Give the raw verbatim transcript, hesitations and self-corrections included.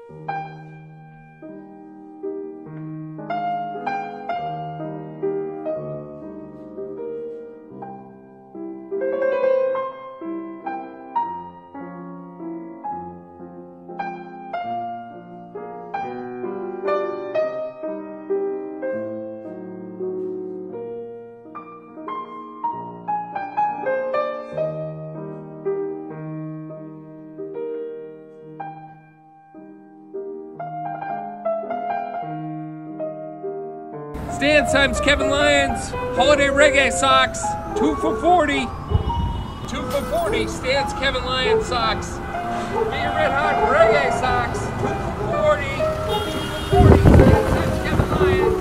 Stan times Kevin Lyons, holiday reggae socks, two for forty. Two for forty, Stan's Kevin Lyons socks. Be your red hot reggae socks, two for forty. Two for forty, Stan times Kevin Lyons.